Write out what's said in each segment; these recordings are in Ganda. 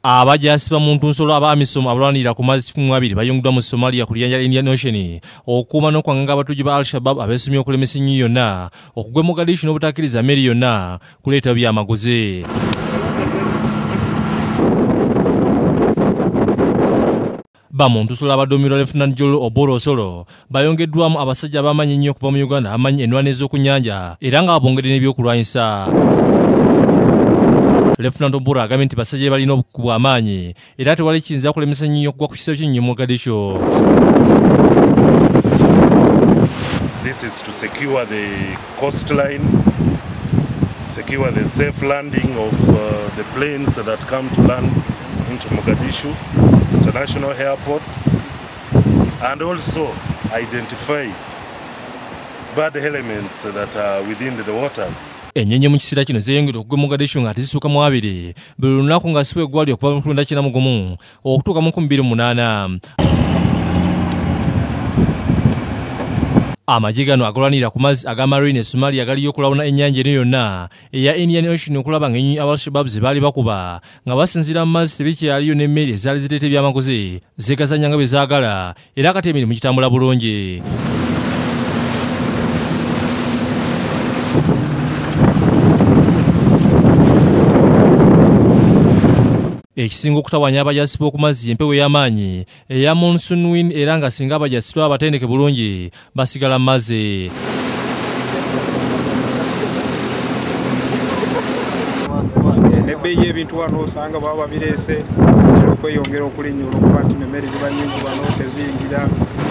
Abajasiba mu ntunsolo ab'amisomo abalwanirira ku mazzi 12 bayongeddwa mu Somalia ku lyanja Indian Ocean okukuuma n'okwanganga abatujju ba Shabaab abeesumye okulemesa ennyo yonna okugwa Mogadishu n'obutakkiriza mmeri yonna kuleeta byamaguzi. Mu ntunsolo abaduumirwa Lieutenant General Oboro Osolo bayongeddwamu abasajja abamanyi ennyo okuva mu Uganda amanyi ennwana ez'oku nnyanja era nga babongedde n'ebyokulwanyisa. Lieutenant Oboro agambye nti basajja balina obukugu bw'amaanyi era tewali kiyinza kulemesa nnyo okugwa ku kisebo ky'ennyonyi Mogadishu. This is to secure the coastline, secure the safe landing of the planes that come to land into Mogadishu International Airport, and also identify bad elements that are within the waters. Ennyonyi mu kiseera kino zeeyongera okugwa Mogadishu nga tezisuuka mu 2 buli lunaku nga sibwe gwali okuva mu 1991 okutuuka mu 2008. Amagye gano agalwanirira ku mazzi aga Marine e Somalia galiyo okulawuna ennyanja eno yonna eya Indian Ocean okulaba ng'ennyonyi Al-Shabaab ze baali bakuba nga basinziira mu mazzi tebikyaliyo n'emmeri ezaali ziteeta ebyamaguzi zeegazanya nga bwe zaagala era kati emirimu gitambula bulungi. Ekisinga okutawanya abajasiba ku mazzi empewo y'amaanyi eya monsoon wind era nga singa abajasiba abatendeke bulungi basigala mu mazzi. N'ebbeeyi y'ebintu wano osanga baba babireese okweyongera okulinnyula okuba nti emmere ziba nnyingi wano teziyingira.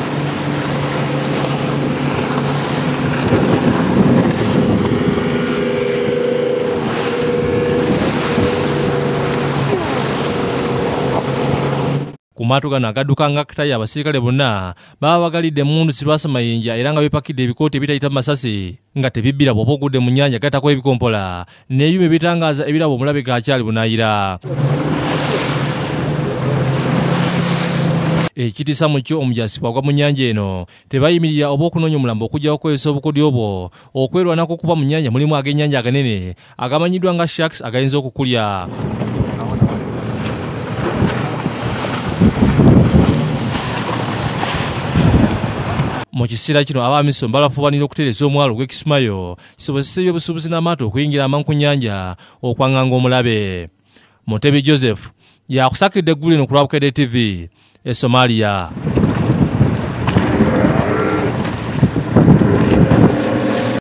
Ku maato gano agadduka nga Katayi abasirikale bonna baba bagalidde emmundu Sirwasa mayinja era nga bepakidde ebikooti ebitayita masasi nga tebibbira bw'oba ogudde mu nnyanja gattako ebikompola n'ebyuma ebitangaaza ebirabo omulabe gaakyali bunaayira. Ekitiisa mu kyo omujasi bw'agwa mu nnyanja eno tebayimirira oba okunoonya omulambo okugyawo okukozesa obukodyo obwo okwerwanako okuba mu nnyanja mulimu ag'ennyanja aganene agamanyiddwa nga sharks agayinza okukulya. Mu kiseera kino ab'amisomo balafubanira okutereeza omwalo gw'Ekisumayo kisobozesa ebyobusuubuzi n'amaato okuyingira amangu ku nnyanja okwanganga omulabe. Mutebi Joseph yakusakidde eggulu lino ku Bubakeeredde TV e Somalia.